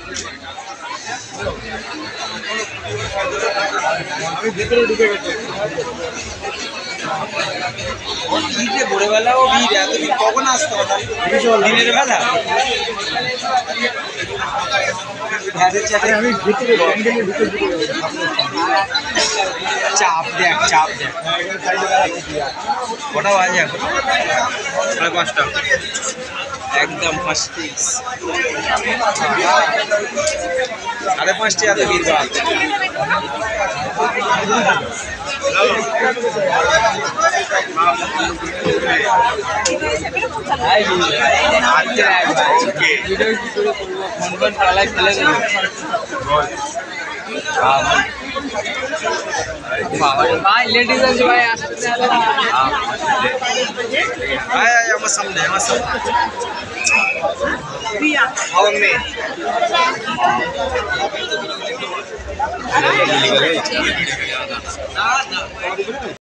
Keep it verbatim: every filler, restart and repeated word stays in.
ভিতরে ঢুকে গেছে ভোরবেলাও ভিড়, এত ভিড় কখন আসতে হবে দিনের বেলা? আমি ভিতরে চাপ দেখ চাপ দেখ কটা বাজে এখন? সাড়ে পাঁচটা, একদম পাঁচ তিরিশ, সাড়ে পাঁচটা এত ভিড় পাওয়া ফোন ফোন পালায় ফেলে দেবে ভাই, লেডিস আছে ভাই, আসতে আমার সামনে আমার সামনে